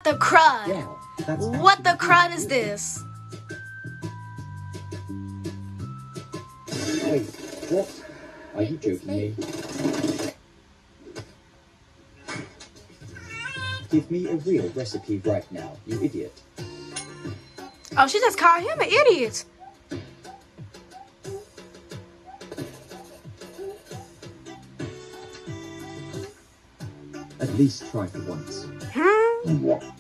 the crud? Yeah, that's What the crud is this? Wait, what? Are you joking me? Give me a real recipe right now, you idiot. Oh, she just called him an idiot. At least try for once. Hmm?